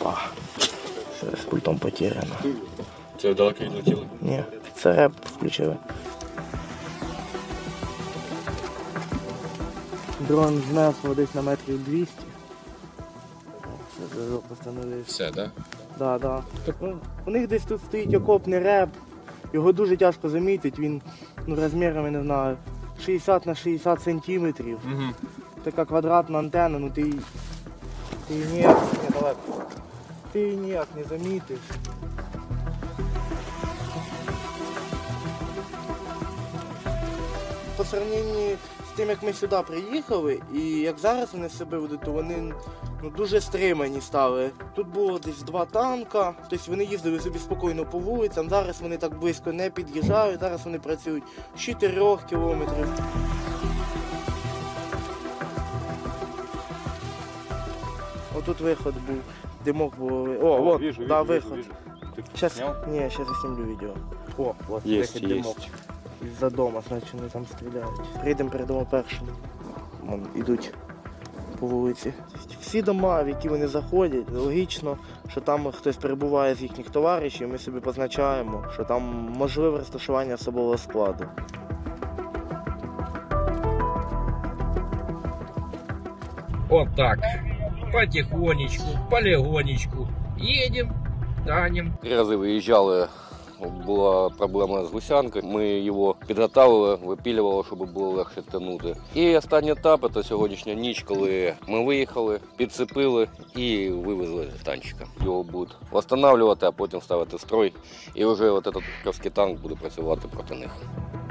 Опа. Все, з пультом потеряно. Це далеко відлетіло? Ні, це реп включили. Дрон знесло десь на метрів 200. Все, зв'язок постановився. Все, так? Да, да. Ну, у них десь тут стоїть окопний реп. Його дуже тяжко замітити, він розмірами, не знаю, 60 на 60 сантиметрів. Угу. Така квадратна антенна, ну ти її ніяк, ти її ніяк не замітиш. По сравненні з тим, як ми сюди приїхали, і як зараз вони себе ведуть, то вони дуже стримані стали. Тут було десь 2 танка, тобто вони їздили собі спокійно по вулицям, зараз вони так близько не під'їжджають, зараз вони працюють з 4 кілометрів. Отут виход був, димок був. О, вот, да, виход. Сейчас, не, сейчас я снимлю видео. О, вот Есть, виход, димок. есть. Із-за дома, значить вони там стріляють. Прийдемо, передамо першим. Вон, ідуть по вулиці. Всі дома, в які вони заходять, логічно, що там хтось перебуває з їхніх товаришів, ми собі позначаємо, що там можливе розташування особового складу. Вот так. Потихонечку, полегонечку. Едем, танем. 3 рази виїжджали, була проблема з гусянкою. Ми його підготовили, випілювали, щоб було легше тягнути. І останній етап – це сьогоднішня ніч, коли ми виїхали, підцепили і вивезли танчика. Його будуть встановлювати, а потім ставити в строй. І вже цей танк буде працювати проти них.